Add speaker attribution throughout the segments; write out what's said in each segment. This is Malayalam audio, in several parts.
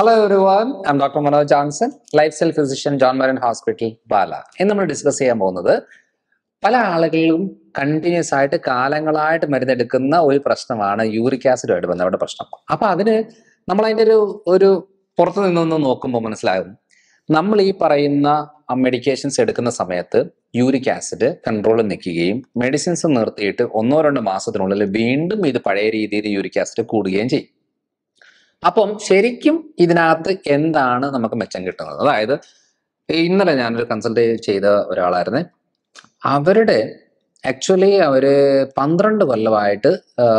Speaker 1: Hello everyone, I'm Dr. Manoj Johnson, Lifestyle Physician, John Marin Hospital, Bala. ഇന്ന് നമ്മൾ ഡിസ്കസ് ചെയ്യാൻ പോകുന്നത് പല ആളുകളിലും കണ്ടിന്യൂസ് ആയിട്ട് കാലങ്ങളായിട്ട് മരുന്നെടുക്കുന്ന ഒരു പ്രശ്നമാണ് യൂറിക് ആസിഡുമായിട്ട് ബന്ധപ്പെട്ട പ്രശ്നം. അപ്പൊ അതിന് നമ്മൾ അതിൻ്റെ ഒരു പുറത്തു നിന്നൊന്ന് നോക്കുമ്പോൾ മനസ്സിലാകും, നമ്മൾ ഈ പറയുന്ന മെഡിക്കേഷൻസ് എടുക്കുന്ന സമയത്ത് യൂറിക് ആസിഡ് കൺട്രോളിൽ നിൽക്കുകയും മെഡിസിൻസ് നിർത്തിയിട്ട് 1-2 മാസത്തിനുള്ളിൽ വീണ്ടും ഇത് പഴയ രീതിയിൽ യൂറിക് ആസിഡ് കൂടുകയും ചെയ്യും. അപ്പം ശരിക്കും ഇതിനകത്ത് എന്താണ് നമുക്ക് മെച്ചം കിട്ടുന്നത്? അതായത് ഇന്നലെ ഞാനൊരു കൺസൾട്ട് ചെയ്ത ഒരാളായിരുന്നു. ആക്ച്വലി അവര് 12 കൊല്ലമായിട്ട്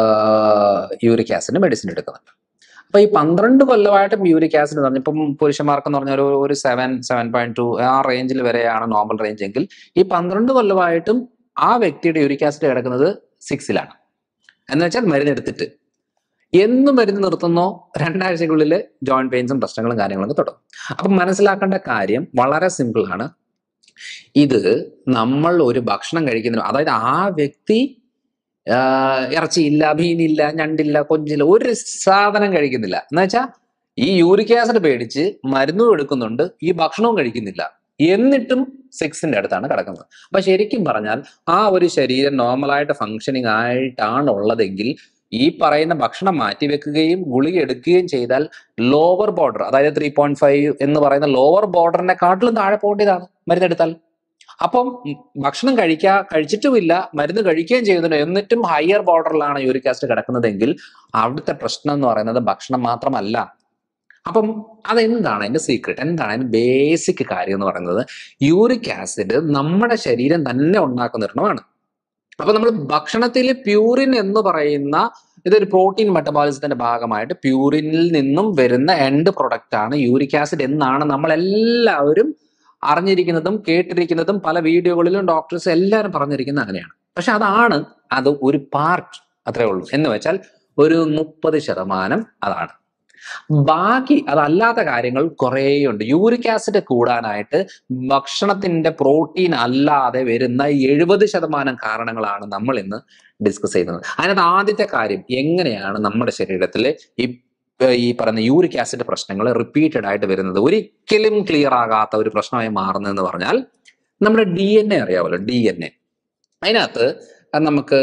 Speaker 1: യൂറിക് ആസിഡ് മെഡിസിൻ എടുക്കുന്നുണ്ട്. അപ്പൊ ഈ 12 കൊല്ലമായിട്ടും യൂറിക് ആസിഡ് എന്ന് പറഞ്ഞാൽ ഇപ്പം പുരുഷന്മാർക്കെന്ന് പറഞ്ഞാൽ ഒരു 7.2 ആ റേഞ്ചിൽ വരെയാണ് നോർമൽ റേഞ്ച് എങ്കിൽ, ഈ 12 കൊല്ലമായിട്ടും ആ വ്യക്തിയുടെ യൂറിക് ആസിഡ് കിടക്കുന്നത് 6-ലാണ്. എന്ന് വെച്ചാൽ മരുന്നെടുത്തിട്ട് മരുന്ന് നിർത്തുന്നോ 2 ആഴ്ചക്കുള്ളിൽ ജോയിന്റ് പെയിൻസും പ്രശ്നങ്ങളും കാര്യങ്ങളൊക്കെ തുടങ്ങും. അപ്പം മനസ്സിലാക്കേണ്ട കാര്യം വളരെ സിമ്പിൾ ആണ്. ഇത് നമ്മൾ ഒരു ഭക്ഷണം കഴിക്കുന്ന, അതായത് ആ വ്യക്തി ഇറച്ചിയില്ല, മീനില്ല, ഞണ്ടില്ല, കൊഞ്ചില്ല, ഒരു സാധനം കഴിക്കുന്നില്ല എന്ന് വെച്ചാൽ ഈ യൂറിക് ആസിഡ് പേടിച്ച് മരുന്നും എടുക്കുന്നുണ്ട്, ഈ ഭക്ഷണവും കഴിക്കുന്നില്ല, എന്നിട്ടും 6ന്റെ അടുത്താണ് കിടക്കുന്നത്. അപ്പൊ ശരിക്കും പറഞ്ഞാൽ ആ ഒരു ശരീരം നോർമലായിട്ട് ഫങ്ഷനിങ് ആയിട്ടാണ് ഉള്ളതെങ്കിൽ ഈ പറയുന്ന ഭക്ഷണം മാറ്റിവെക്കുകയും ഗുളിക എടുക്കുകയും ചെയ്താൽ ലോവർ ബോർഡർ, അതായത് 3.5 എന്ന് പറയുന്ന ലോവർ ബോർഡറിനെ കാട്ടിലും താഴെ പോകേണ്ടതാണ് മരുന്നെടുത്താൽ. അപ്പം ഭക്ഷണം കഴിച്ചിട്ടുമില്ല, മരുന്ന് കഴിക്കുകയും ചെയ്യുന്നുണ്ട്, എന്നിട്ടും ഹയർ ബോർഡറിലാണ് യൂറിക് ആസിഡ് കിടക്കുന്നതെങ്കിൽ അവിടുത്തെ പ്രശ്നം എന്ന് പറയുന്നത് ഭക്ഷണം മാത്രമല്ല. അപ്പം അതെന്താണ് അതിന്റെ സീക്രട്ട്, എന്താണ് അതിന്റെ ബേസിക് കാര്യം എന്ന് പറയുന്നത്? യൂറിക് ആസിഡ് നമ്മുടെ ശരീരം തന്നെ ഉണ്ടാക്കുന്ന ഒരെണ്ണമാണ്. അപ്പൊ നമ്മൾ ഭക്ഷണത്തിൽ പ്യൂറിൻ എന്ന് പറയുന്ന ഇതൊരു പ്രോട്ടീൻ മെറ്റബോളിസത്തിന്റെ ഭാഗമായിട്ട് പ്യൂറിനിൽ നിന്നും വരുന്ന എൻഡ് പ്രൊഡക്റ്റ് ആണ് യൂറിക് ആസിഡ് എന്നാണ് നമ്മളെല്ലാവരും അറിഞ്ഞിരിക്കുന്നതും കേട്ടിരിക്കുന്നതും. പല വീഡിയോകളിലും ഡോക്ടേഴ്സ് എല്ലാവരും പറഞ്ഞിരിക്കുന്നത് അങ്ങനെയാണ്. പക്ഷെ അത് ഒരു പാർട്ട് അത്രേ ഉള്ളൂ. എന്ന് വെച്ചാൽ ഒരു 30% അതാണ്. ബാക്കി അതല്ലാത്ത കാര്യങ്ങൾ കുറേയുണ്ട്. യൂറിക് ആസിഡ് കൂടാനായിട്ട് ഭക്ഷണത്തിന്റെ പ്രോട്ടീൻ അല്ലാതെ വരുന്ന 70% കാരണങ്ങളാണ് നമ്മൾ ഇന്ന് ഡിസ്കസ് ചെയ്യുന്നത്. അതിനകത്ത് ആദ്യത്തെ കാര്യം, എങ്ങനെയാണ് നമ്മുടെ ശരീരത്തിൽ ഈ പറയുന്ന യൂറിക് ആസിഡ് പ്രശ്നങ്ങൾ റിപ്പീറ്റഡ് ആയിട്ട് വരുന്നത്, ഒരിക്കലും ക്ലിയർ ആകാത്ത ഒരു പ്രശ്നമായി മാറുന്നതെന്ന് പറഞ്ഞാൽ, നമ്മുടെ DNA അറിയാമല്ലോ, DNA. അതിനകത്ത് നമുക്ക്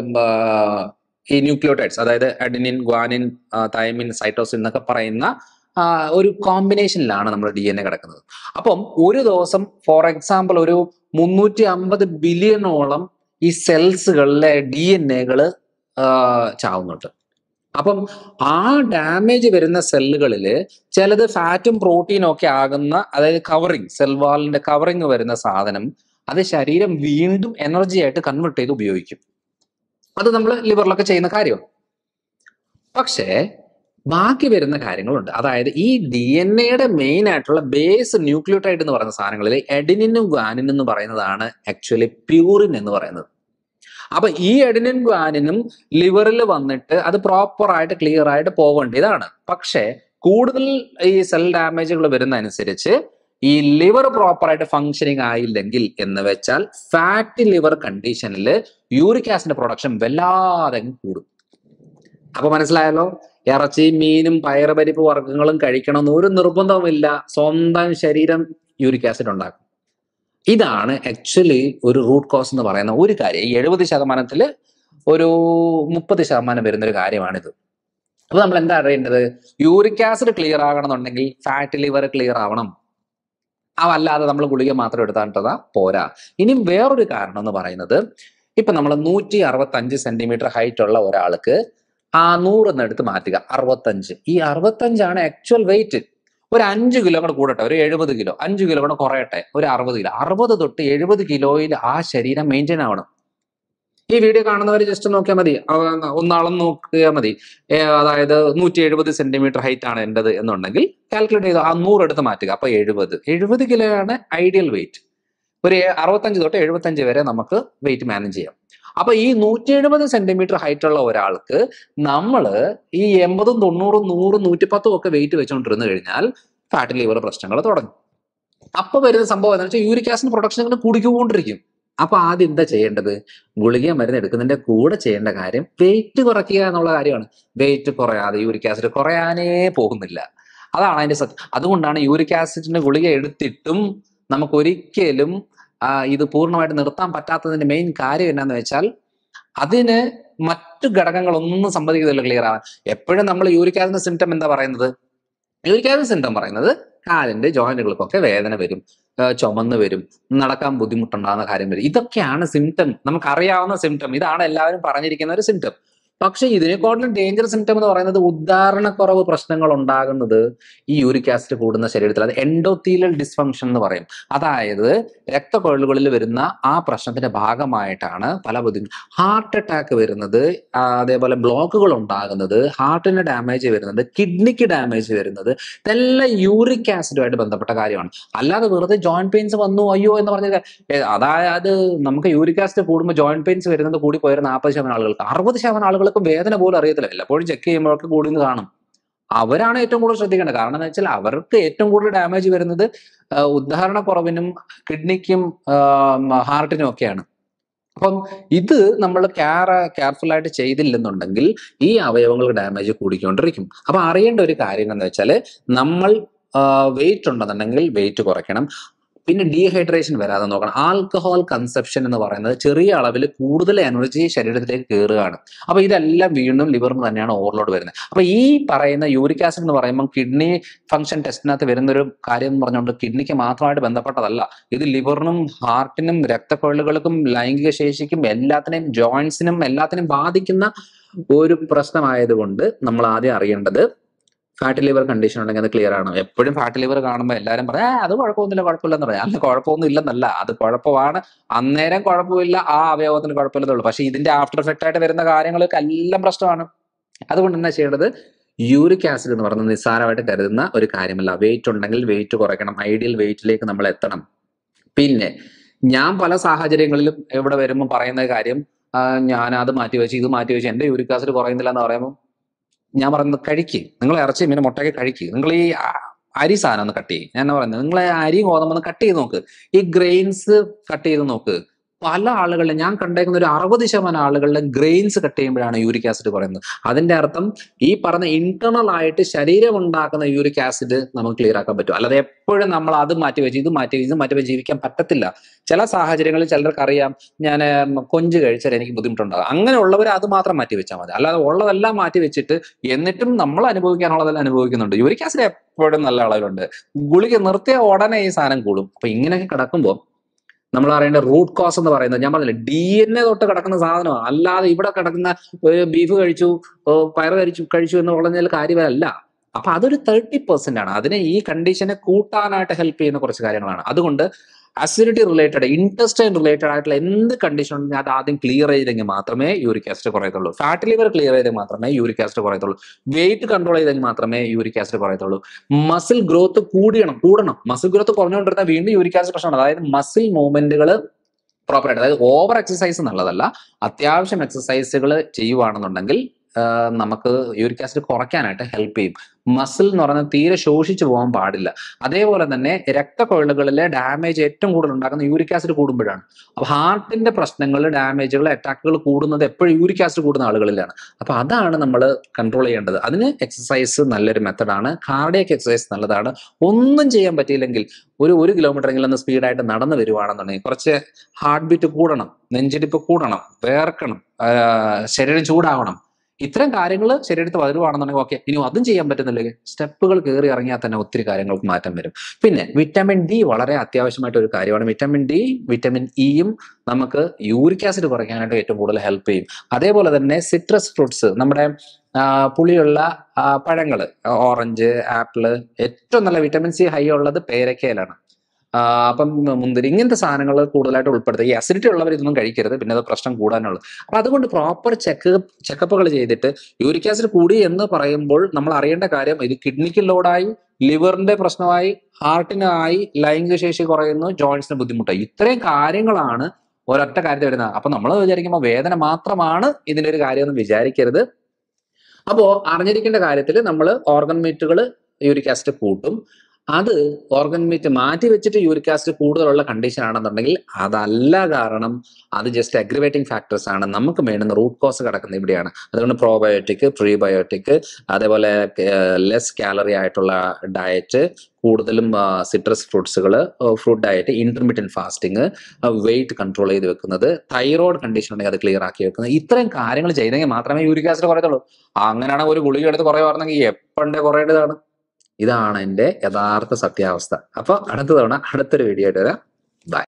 Speaker 1: ഈ ന്യൂക്ലിയോടൈഡ്സ്, അതായത് അഡിനിൻ, ഗ്വാനിൻ, തൈമിൻ, സൈറ്റോസിൻ എന്നൊക്കെ പറയുന്ന ഒരു കോമ്പിനേഷനിലാണ് നമ്മുടെ DNA കിടക്കുന്നത്. അപ്പം ഒരു ദിവസം ഫോർ എക്സാമ്പിൾ ഒരു 350 ബില്യണോളം ഈ സെൽസുകളിലെ DNA ചാവുന്നുണ്ട്. അപ്പം ആ ഡാമേജ് വരുന്ന സെല്ലുകളിൽ ചിലത് ഫാറ്റും പ്രോട്ടീനും ഒക്കെ ആകുന്ന, അതായത് കവറിങ്, സെൽ വാളിന്റെ കവറിങ് വരുന്ന സാധനം അത് ശരീരം വീണ്ടും എനർജി ആയിട്ട് കൺവേർട്ട് ചെയ്ത് ഉപയോഗിക്കും. അത് നമ്മൾ ലിവറിലൊക്കെ ചെയ്യുന്ന കാര്യമാണ്. പക്ഷേ ബാക്കി വരുന്ന കാര്യങ്ങളുണ്ട്. അതായത് ഈ DNA മെയിൻ ആയിട്ടുള്ള ബേസ് ന്യൂക്ലിയോടൈഡ് എന്ന് പറയുന്ന സാധനങ്ങളിൽ എഡിനിനും ഗ്വാനിനും എന്ന് പറയുന്നതാണ് ആക്ച്വലി പ്യൂറിൻ എന്ന് പറയുന്നത്. അപ്പൊ ഈ എഡിനിനും ഗ്വാനിനും ലിവറിൽ വന്നിട്ട് അത് പ്രോപ്പർ ആയിട്ട് ക്ലിയർ ആയിട്ട് പോകേണ്ടതാണ്. പക്ഷെ കൂടുതൽ ഈ സെൽ ഡാമേജുകൾ വരുന്ന അനുസരിച്ച് ഈ ലിവർ പ്രോപ്പറായിട്ട് ഫങ്ഷനിങ് ആയില്ലെങ്കിൽ, എന്ന് വെച്ചാൽ ഫാറ്റി ലിവർ കണ്ടീഷനിൽ യൂറിക് ആസിഡ് പ്രൊഡക്ഷൻ വല്ലാതെ കൂടും. അപ്പൊ മനസ്സിലായല്ലോ, ഇറച്ചി, മീനും പയറുപരിപ്പ് വർഗ്ഗങ്ങളും കഴിക്കണമെന്ന് ഒരു നിർബന്ധവുമില്ല, സ്വന്തം ശരീരം യൂറിക് ആസിഡ് ഉണ്ടാക്കും. ഇതാണ് ആക്ച്വലി ഒരു റൂട്ട് കോസ് എന്ന് പറയുന്ന ഒരു കാര്യം. ഈ 70%-ൽ ഒരു 30% വരുന്നൊരു കാര്യമാണിത്. അപ്പൊ നമ്മൾ എന്താ അറിയേണ്ടത്? യൂറിക് ആസിഡ് ക്ലിയർ ആകണമെന്നുണ്ടെങ്കിൽ ഫാറ്റ് ലിവർ ക്ലിയർ ആവണം. അതല്ലാതെ നമ്മൾ ഗുളിക മാത്രം എടുത്താൽ പോരാ. ഇനി വേറൊരു കാരണം എന്ന് പറയുന്നത്, ഇപ്പൊ നമ്മൾ 165 സെന്റിമീറ്റർ ഹൈറ്റ് ഉള്ള ഒരാൾക്ക് ആ 100 എടുത്ത് മാറ്റുക, 65. ഈ 65 ആക്ച്വൽ വെയിറ്റ്. ഒരു 5 കിലോ കൂടെ കൂടട്ടെ, ഒരു 70 കിലോ, 5 കിലോ കൂടെ കുറയട്ടെ, ഒരു 60 കിലോ. 60 തൊട്ട് 70 കിലോയിൽ ആ ശരീരം മെയിൻറ്റെയിൻ ആവണം. ഈ വീഡിയോ കാണുന്നവർ ജസ്റ്റ് നോക്കിയാൽ മതി, ഒന്നാളം നോക്കിയാൽ മതി. അതായത് 170 സെന്റിമീറ്റർ ഹൈറ്റ് ആണ് എൻ്റെത് എന്നുണ്ടെങ്കിൽ കാൽക്കുലേറ്റ് ചെയ്ത് ആ 100 എടുത്ത് മാറ്റുക. അപ്പൊ 70 കിലോയാണ് ഐഡിയൽ വെയിറ്റ്. ഒരു 65 തൊട്ട് 75 വരെ നമുക്ക് വെയിറ്റ് മാനേജ് ചെയ്യാം. അപ്പൊ ഈ 170 സെന്റിമീറ്റർ ഹൈറ്റ് ഉള്ള ഒരാൾക്ക് നമ്മൾ ഈ 80, 90, 100, 110 ഒക്കെ വെയിറ്റ് വെച്ചുകൊണ്ടിരുന്നു കഴിഞ്ഞാൽ ഫാറ്റ് ലിവർ പ്രശ്നങ്ങൾ തുടങ്ങും. അപ്പൊ വരുന്ന സംഭവം എന്താണെന്ന് വെച്ചാൽ യൂറിക് ആസിഡ് പ്രൊഡക്ഷൻ ഇങ്ങനെ കൂടിക്കൊണ്ടിരിക്കും. അപ്പൊ ആദ്യം എന്താ ചെയ്യേണ്ടത്? ഗുളിക മരുന്ന് എടുക്കുന്നതിന്റെ കൂടെ ചെയ്യേണ്ട കാര്യം വെയിറ്റ് കുറയ്ക്കുക എന്നുള്ള കാര്യമാണ്. വെയിറ്റ് കുറയാതെ യൂറിക് ആസിഡ് കുറയാനേ പോകുന്നില്ല. അതാണ് അതിന്റെ സത്യം. അതുകൊണ്ടാണ് യൂറിക് ആസിഡിന്റെ ഗുളിക എടുത്തിട്ടും നമുക്ക് ഒരിക്കലും ഇത് പൂർണ്ണമായിട്ട് നിർത്താൻ പറ്റാത്തതിന്റെ മെയിൻ കാര്യം എന്നാന്ന് വെച്ചാൽ അതിന് മറ്റു ഘടകങ്ങളൊന്നും സമ്മതിക്കുന്നില്ല ക്ലിയർ ആവാൻ. എപ്പോഴും നമ്മൾ യൂറിക് ആസിഡിന്റെ സിംറ്റം എന്താ പറയുന്നത്? യൂറിക് ആസിഡ് സിംറ്റം പറയുന്നത് കാലിന്റെ ജോയിന്റുകൾക്കൊക്കെ വേദന വരും, ചുമന്ന് വരും, നടക്കാൻ ബുദ്ധിമുട്ടുണ്ടാകുന്ന കാര്യം വരും. ഇതൊക്കെയാണ് സിംറ്റം, നമുക്കറിയാവുന്ന സിംറ്റം. ഇതാണ് എല്ലാവരും പറഞ്ഞിരിക്കുന്ന ഒരു സിംറ്റം. പക്ഷെ ഇതിനെക്കാട്ടിലും ഡേഞ്ചർ സിംറ്റം എന്ന് പറയുന്നത് ഉദാഹരണക്കുറവ് പ്രശ്നങ്ങൾ ഉണ്ടാകുന്നത് ഈ യൂറിക് ആസിഡ് കൂടുന്ന ശരീരത്തിൽ. അത് എൻഡോത്തീലിയൽ ഡിസ്ഫങ്ഷൻ എന്ന് പറയും. അതായത് രക്തക്കൊഴലുകളിൽ വരുന്ന ആ പ്രശ്നത്തിന്റെ ഭാഗമായിട്ടാണ് പല ഹാർട്ട് അറ്റാക്ക് വരുന്നത്, അതേപോലെ ബ്ലോക്കുകൾ ഉണ്ടാകുന്നത്, ഹാർട്ടിന് ഡാമേജ് വരുന്നത്, കിഡ്നിക്ക് ഡാമേജ് വരുന്നത്. ഇതെല്ലാം യൂറിക് ആസിഡുമായിട്ട് ബന്ധപ്പെട്ട കാര്യമാണ്. അല്ലാതെ വെറുതെ ജോയിന്റ് പെയിൻസ് വന്നു അയ്യോ എന്ന് പറഞ്ഞത്. അതായത് നമുക്ക് യൂറിക് ആസിഡ് കൂടുമ്പോൾ ജോയിന്റ് പെയിൻസ് വരുന്നത് കൂടി പോയ 40% ആളുകൾക്ക്, 60% ആളുകൾക്കും വേദന പോലും അറിയത്തില്ല. എപ്പോഴും ചെക്ക് ചെയ്യുമ്പോഴൊക്കെ കൂടി കാണും. അവരാണ് ഏറ്റവും കൂടുതൽ ശ്രദ്ധിക്കേണ്ടത്. കാരണം എന്ന് വെച്ചാൽ അവർക്ക് ഏറ്റവും കൂടുതൽ ഡാമേജ് വരുന്നത് ഉദാഹരണക്കുറവിനും കിഡ്നിക്കും ഹാർട്ടിനും ഒക്കെയാണ്. അപ്പം ഇത് നമ്മൾ കെയർഫുൾ ആയിട്ട് ചെയ്തില്ലെന്നുണ്ടെങ്കിൽ ഈ അവയവങ്ങൾക്ക് ഡാമേജ് കൂടിക്കൊണ്ടിരിക്കും. അപ്പൊ അറിയേണ്ട ഒരു കാര്യം എന്ന് വെച്ചാൽ നമ്മൾ വെയിറ്റ് ഉണ്ടെന്നുണ്ടെങ്കിൽ വെയിറ്റ് കുറയ്ക്കണം. പിന്നെ ഡീഹൈഡ്രേഷൻ വരാതെ നോക്കണം. ആൽക്കഹോൾ കൺസപ്ഷൻ എന്ന് പറയുന്നത് ചെറിയ അളവിൽ കൂടുതൽ എനർജി ശരീരത്തിലേക്ക് കയറുകയാണ്. അപ്പൊ ഇതെല്ലാം വീണ്ടും ലിവറിന് തന്നെയാണ് ഓവർലോഡ് വരുന്നത്. അപ്പൊ ഈ പറയുന്ന യൂറിക് ആസിഡ് എന്ന് പറയുമ്പോൾ കിഡ്നി ഫംഗ്ഷൻ ടെസ്റ്റിനകത്ത് വരുന്നൊരു കാര്യം എന്ന് പറഞ്ഞുകൊണ്ട് കിഡ്നിക്ക് മാത്രമായിട്ട് ബന്ധപ്പെട്ടതല്ല. ഇത് ലിവറിനും ഹാർട്ടിനും രക്തക്കൊഴലുകൾക്കും ലൈംഗിക ശേഷിക്കും എല്ലാത്തിനെയും ജോയിന്റ്സിനും എല്ലാത്തിനും ബാധിക്കുന്ന ഒരു പ്രശ്നമായതുകൊണ്ട് നമ്മൾ ആദ്യം അറിയേണ്ടത് ഫാറ്റി ലിവർ കണ്ടീഷൻ ഉണ്ടെങ്കിൽ അത് ക്ലിയർ ആണ്. എപ്പോഴും ഫാറ്റി ലിവർ കാണുമ്പോൾ എല്ലാവരും പറയാം അത് കുഴപ്പമൊന്നുമില്ല, കുഴപ്പമില്ലെന്ന് പറയാം. അല്ല, കുഴപ്പമൊന്നും ഇല്ലെന്നല്ല, അത് കുഴപ്പമാണ്. അന്നേരം കുഴപ്പമില്ല, ആ അവയവത്തിന് കുഴപ്പമില്ലെന്നുള്ളൂ. പക്ഷെ ഇതിന്റെ ആഫ്റ്റർ എഫക്റ്റ് ആയിട്ട് വരുന്ന കാര്യങ്ങൾക്ക് എല്ലാം പ്രശ്നമാണ്. അതുകൊണ്ട് എന്താ ചെയ്യേണ്ടത്? യൂറിക് ആസിഡ് എന്ന് പറയുന്നത് നിസ്സാരമായിട്ട് കരുതുന്ന ഒരു കാര്യമല്ല. വെയിറ്റ് ഉണ്ടെങ്കിൽ വെയിറ്റ് കുറയ്ക്കണം, ഐഡിയൽ വെയിറ്റിലേക്ക് നമ്മൾ എത്തണം. പിന്നെ ഞാൻ പല സാഹചര്യങ്ങളിലും ഇവിടെ വരുമ്പോൾ പറയുന്ന കാര്യം, ഞാൻ അത് മാറ്റിവെച്ച് ഇത് മാറ്റിവെച്ച് എന്റെ യൂറിക് ആസിഡ് കുറയുന്നില്ല എന്ന് പറയുമ്പോൾ ഞാൻ പറയുന്നത് കഴിക്ക്, നിങ്ങൾ ഇറച്ചി മീൻ മുട്ടയൊക്കെ കഴിക്ക്, നിങ്ങൾ ഈ അരി സാധനം ഒന്ന് കട്ട് ചെയ്യും. ഞാൻ പറയുന്നത് നിങ്ങൾ അരി ഗോതമ്പൊന്ന് കട്ട് ചെയ്ത് നോക്ക്, ഈ ഗ്രെയിൻസ് കട്ട് ചെയ്ത് നോക്ക്. പല ആളുകളിലും ഞാൻ കണ്ടേക്കുന്ന ഒരു 60% ആളുകളുടെ ഗ്രെയിൻസ് കട്ട് ചെയ്യുമ്പോഴാണ് യൂറിക് ആസിഡ് പറയുന്നത്. അതിന്റെ അർത്ഥം ഈ പറഞ്ഞ ഇന്റേണൽ ആയിട്ട് ശരീരം ഉണ്ടാക്കുന്ന യൂറിക് ആസിഡ് നമുക്ക് ക്ലിയർ ആക്കാൻ പറ്റും. അല്ലാതെ എപ്പോഴും നമ്മൾ അത് മാറ്റിവെച്ച് ഇത് മാറ്റിവെച്ച് ജീവിക്കാൻ പറ്റത്തില്ല. ചില സാഹചര്യങ്ങളിൽ ചിലർക്ക് അറിയാം, ഞാൻ കൊഞ്ച് കഴിച്ചാൽ എനിക്ക് ബുദ്ധിമുട്ടുണ്ടാകും. അങ്ങനെയുള്ളവർ അത് മാത്രം മാറ്റി വെച്ചാൽ മതി. അല്ലാതെ ഉള്ളതെല്ലാം മാറ്റി വെച്ചിട്ട് എന്നിട്ടും നമ്മൾ അനുഭവിക്കാനുള്ളതെല്ലാം അനുഭവിക്കുന്നുണ്ട്. യൂറിക് ആസിഡ് എപ്പോഴും നല്ല അളവിലുണ്ട്. ഗുളിക നിർത്തിയ ഉടനെ ഈ സാധനം കൂടും. അപ്പൊ ഇങ്ങനെയൊക്കെ കിടക്കുമ്പോൾ നമ്മൾ അറിയേണ്ട റൂട്ട് കോസ് എന്ന് പറയുന്നത്, ഞാൻ പറഞ്ഞില്ല, DNA തൊട്ട് കിടക്കുന്ന സാധനമാണ്. അല്ലാതെ ഇവിടെ കിടക്കുന്ന ഒരു ബീഫ് കഴിച്ചു, പയർ കഴിച്ചു എന്ന് പറഞ്ഞാൽ കാര്യമല്ല. അപ്പൊ അതൊരു 30% ആണ്. അതിനെ ഈ കണ്ടീഷനെ കൂട്ടാനായിട്ട് ഹെൽപ്പ് ചെയ്യുന്ന കുറച്ച് കാര്യങ്ങളാണ്. അതുകൊണ്ട് അസിഡിറ്റി റിലേറ്റഡ്, ഇൻറ്റസ്റ്റൈൻ റിലേറ്റഡ് ആയിട്ടുള്ള എന്ത് കണ്ടീഷൻ ഉണ്ടെങ്കിൽ അത് ആദ്യം ക്ലിയർ ചെയ്തെങ്കിൽ മാത്രമേ യൂറിക് ആസിഡ് കുറയത്തുള്ളൂ. ഫാറ്റ് ലിവർ ക്ലിയർ ചെയ്തെങ്കിൽ മാത്രമേ യൂറിക് ആസിഡ് കുറയത്തുള്ളൂ. വെയിറ്റ് കൺട്രോൾ ചെയ്തെങ്കിൽ മാത്രമേ യൂറിക് ആസിഡ് കുറയത്തുള്ളൂ. മസിൽ ഗ്രോത്ത് കൂടണം. മസിൽ ഗ്രോത്ത് കുറഞ്ഞുകൊണ്ടിരുന്നാൽ വീണ്ടും യൂറിക് ആസിഡ് പ്രശ്നമാണ്. അതായത് മസിൽ മൂവ്മെന്റുകൾ പ്രോപ്പറായിട്ട്, അതായത് ഓവർ എക്സസൈസ് നല്ലതല്ല, അത്യാവശ്യം എക്സസൈസുകൾ ചെയ്യുവാണെന്നുണ്ടെങ്കിൽ നമുക്ക് യൂറിക് ആസിഡ് കുറയ്ക്കാനായിട്ട് ഹെൽപ്പ് ചെയ്യും. മസിൽ എന്ന് പറയുന്നത് തീരെ ശോഷിച്ചു പോകാൻ പാടില്ല. അതേപോലെ തന്നെ രക്തക്കൊഴലുകളിലെ ഡാമേജ് ഏറ്റവും കൂടുതൽ ഉണ്ടാക്കുന്ന യൂറിക് ആസിഡ് കൂടുമ്പോഴാണ്. അപ്പൊ ഹാർട്ടിന്റെ പ്രശ്നങ്ങൾ, ഡാമേജുകൾ, അറ്റാക്കുകൾ കൂടുന്നത് എപ്പോഴും യൂറിക് ആസിഡ് കൂടുന്ന ആളുകളിലാണ്. അപ്പൊ അതാണ് നമ്മൾ കൺട്രോൾ ചെയ്യേണ്ടത്. അതിന് എക്സസൈസ് നല്ലൊരു മെത്തഡാണ്. കാർഡിയക് എക്സസൈസ് നല്ലതാണ്. ഒന്നും ചെയ്യാൻ പറ്റിയില്ലെങ്കിൽ ഒരു കിലോമീറ്ററെങ്കിലും ഒന്ന് സ്പീഡായിട്ട് നടന്നു വരുവാണെന്നുണ്ടെങ്കിൽ കുറച്ച് ഹാർട്ട് ബീറ്റ് കൂടണം, നെഞ്ചിടിപ്പ് കൂടണം, വേർക്കണം, ശരീരം ചൂടാവണം. ഇത്തരം കാര്യങ്ങൾ ശരീരത്തിൽ വരുവാണെന്നുണ്ടെങ്കിൽ ഓക്കെ. ഇനി അതും ചെയ്യാൻ പറ്റുന്നില്ലെങ്കിൽ സ്റ്റെപ്പുകൾ കയറി ഇറങ്ങിയാൽ തന്നെ ഒത്തിരി കാര്യങ്ങൾക്ക് മാറ്റം വരും. പിന്നെ വിറ്റാമിൻ ഡി വളരെ അത്യാവശ്യമായിട്ട് ഒരു കാര്യമാണ്. വിറ്റാമിൻ ഡി, വിറ്റാമിൻ ഇയും നമുക്ക് യൂറിക് ആസിഡ് കുറയ്ക്കാനായിട്ട് ഏറ്റവും കൂടുതൽ ഹെൽപ്പ് ചെയ്യും. അതേപോലെ തന്നെ സിട്രസ് ഫ്രൂട്ട്സ്, നമ്മുടെ പുളിയുള്ള പഴങ്ങൾ, ഓറഞ്ച്, ആപ്പിള്, ഏറ്റവും നല്ല വിറ്റാമിൻ സി ഹൈ ഉള്ളത് പേരക്കയിലാണ്. അപ്പം മുന്തിരി, ഇങ്ങനത്തെ സാധനങ്ങൾ കൂടുതലായിട്ട് ഉൾപ്പെടുത്തുക. ഈ അസിഡിറ്റി ഉള്ളവർ ഇതൊന്നും കഴിക്കരുത്, പിന്നെ അത് പ്രശ്നം കൂടാനുള്ളത്. അപ്പൊ അതുകൊണ്ട് പ്രോപ്പർ ചെക്കപ്പുകൾ ചെയ്തിട്ട് യൂറിക് ആസിഡ് കൂടി എന്ന് പറയുമ്പോൾ നമ്മൾ അറിയേണ്ട കാര്യം, ഇത് കിഡ്നിക്ക് ലോഡായി, ലിവറിന്റെ പ്രശ്നമായി, ഹാർട്ടിനായി, ലൈംഗിക ശേഷി കുറയുന്നു, ജോയിന്റ്സിന് ബുദ്ധിമുട്ടായി. ഇത്രയും കാര്യങ്ങളാണ് ഒരൊറ്റ കാര്യത്തിൽ വരുന്നത്. അപ്പൊ നമ്മൾ വിചാരിക്കുമ്പോൾ വേദന മാത്രമാണ് ഇതിന്റെ ഒരു കാര്യം എന്ന് വിചാരിക്കരുത്. അപ്പോ അറിഞ്ഞിരിക്കേണ്ട കാര്യത്തിൽ നമ്മൾ ഓർഗൻ മീറ്റുകൾ യൂറിക് ആസിഡ് കൂട്ടും. അത് ഓർഗൻ മീറ്റ് മാറ്റി വെച്ചിട്ട് യൂറിക് ആസിഡ് കൂടുതലുള്ള കണ്ടീഷൻ ആണെന്നുണ്ടെങ്കിൽ അതല്ല കാരണം, അത് ജസ്റ്റ് അഗ്രിവേറ്റിംഗ് ഫാക്ടേഴ്സ് ആണ്. നമുക്ക് വേണ്ടുന്ന റൂട്ട് കോസ് കിടക്കുന്നത് ഇവിടെയാണ്. അതുകൊണ്ട് പ്രോബയോട്ടിക്, പ്രീബയോട്ടിക്, അതേപോലെ ലെസ് കാലറി ആയിട്ടുള്ള ഡയറ്റ്, കൂടുതലും സിട്രസ് ഫ്രൂട്ട്സുകൾ, fruit diet, intermediate fasting, weight control ചെയ്ത് വെക്കുന്നത്, തൈറോയ്ഡ് കണ്ടീഷൻ ഉണ്ടെങ്കിൽ അത് ക്ലിയർ ആക്കി വെക്കുന്നത്, ഇത്രയും കാര്യങ്ങൾ ചെയ്തെങ്കിൽ മാത്രമേ യൂറിക് ആസിഡ് കുറയത്തുള്ളൂ. അങ്ങനെയാണെങ്കിൽ ഒരു ഗുളിക എടുത്ത് കുറയുവാണെങ്കിൽ എപ്പോഴേ കുറയേണ്ടതാണ്. ഇതാണ് എൻ്റെ യഥാർത്ഥ സത്യാവസ്ഥ. അപ്പൊ അടുത്ത തവണ അടുത്തൊരു വീഡിയോ ആയിട്ട് വരാം. ബൈ.